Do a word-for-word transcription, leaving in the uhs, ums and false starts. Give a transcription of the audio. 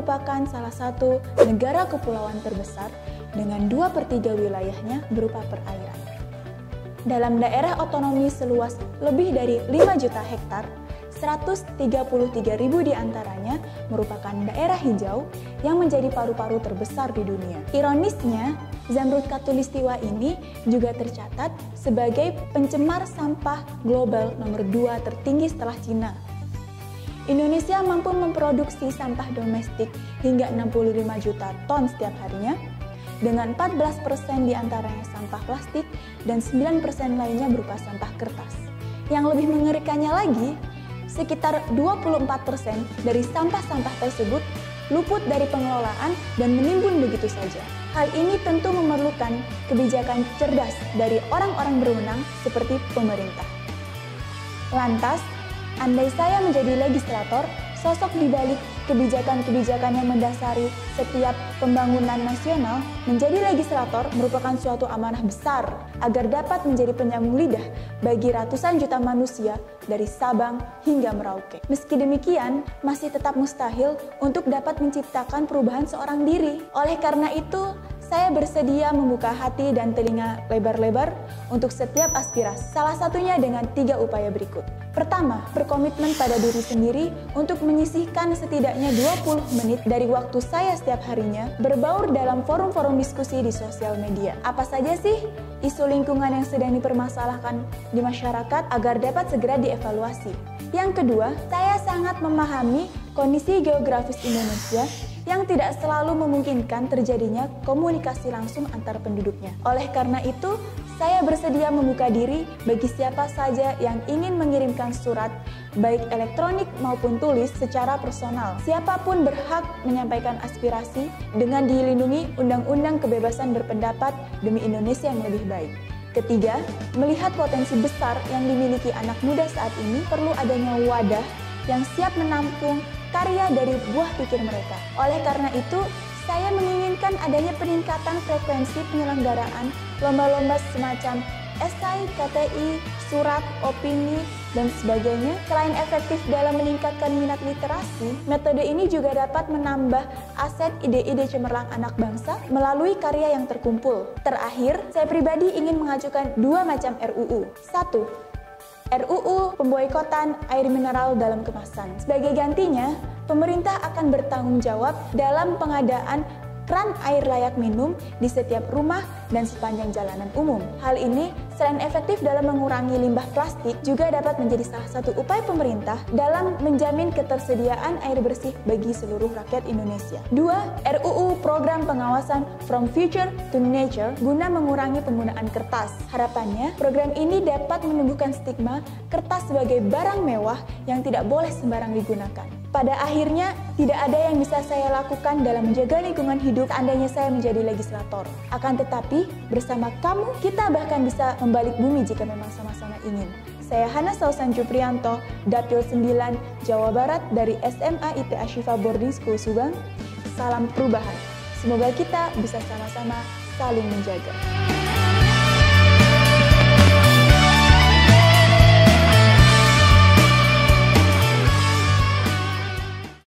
merupakan salah satu negara kepulauan terbesar dengan dua per tiga wilayahnya berupa perairan. Dalam daerah otonomi seluas lebih dari lima juta hektar, seratus tiga puluh tiga ribu diantaranya merupakan daerah hijau yang menjadi paru-paru terbesar di dunia. Ironisnya, Zamrud Khatulistiwa ini juga tercatat sebagai pencemar sampah global nomor dua tertinggi setelah Cina. Indonesia mampu memproduksi sampah domestik hingga enam puluh lima juta ton setiap harinya, dengan empat belas persen diantaranya sampah plastik dan sembilan persen lainnya berupa sampah kertas. Yang lebih mengerikannya lagi, sekitar dua puluh empat persen dari sampah-sampah tersebut luput dari pengelolaan dan menimbun begitu saja. Hal ini tentu memerlukan kebijakan cerdas dari orang-orang berwenang seperti pemerintah. Lantas, andai saya menjadi legislator, sosok di balik kebijakan-kebijakan yang mendasari setiap pembangunan nasional, menjadi legislator merupakan suatu amanah besar agar dapat menjadi penyambung lidah bagi ratusan juta manusia dari Sabang hingga Merauke. Meski demikian, masih tetap mustahil untuk dapat menciptakan perubahan seorang diri. Oleh karena itu, saya bersedia membuka hati dan telinga lebar-lebar untuk setiap aspirasi, salah satunya dengan tiga upaya berikut. Pertama, berkomitmen pada diri sendiri untuk menyisihkan setidaknya dua puluh menit dari waktu saya setiap harinya berbaur dalam forum-forum diskusi di sosial media. Apa saja sih isu lingkungan yang sedang dipermasalahkan di masyarakat agar dapat segera dievaluasi? Yang kedua, saya sangat memahami kondisi geografis Indonesia yang tidak selalu memungkinkan terjadinya komunikasi langsung antar penduduknya. Oleh karena itu, saya bersedia membuka diri bagi siapa saja yang ingin mengirimkan surat, baik elektronik maupun tulis secara personal. Siapapun berhak menyampaikan aspirasi dengan dilindungi Undang-Undang Kebebasan Berpendapat demi Indonesia yang lebih baik. Ketiga, melihat potensi besar yang dimiliki anak muda saat ini, perlu adanya wadah yang siap menampung karya dari buah pikir mereka. Oleh karena itu, saya menginginkan adanya peningkatan frekuensi penyelenggaraan lomba-lomba semacam esai, K T I, surat, opini, dan sebagainya. Selain efektif dalam meningkatkan minat literasi, metode ini juga dapat menambah aset ide-ide cemerlang anak bangsa melalui karya yang terkumpul. Terakhir, saya pribadi ingin mengajukan dua macam R U U. Satu, R U U pemboikotan air mineral dalam kemasan. Sebagai gantinya, pemerintah akan bertanggung jawab dalam pengadaan keran air layak minum di setiap rumah dan sepanjang jalanan umum. Hal ini selain efektif dalam mengurangi limbah plastik, juga dapat menjadi salah satu upaya pemerintah dalam menjamin ketersediaan air bersih bagi seluruh rakyat Indonesia. Dua, R U U program pengawasan From Future to Nature guna mengurangi penggunaan kertas. Harapannya, program ini dapat menumbuhkan stigma kertas sebagai barang mewah yang tidak boleh sembarang digunakan. Pada akhirnya, tidak ada yang bisa saya lakukan dalam menjaga lingkungan hidup seandainya saya menjadi legislator. Akan tetapi, bersama kamu, kita bahkan bisa membalik bumi jika memang sama-sama ingin. Saya Hana Sausan Juprianto, Dapil sembilan, Jawa Barat dari S M A I T Ashifa Boarding School Subang. Salam perubahan. Semoga kita bisa sama-sama saling menjaga.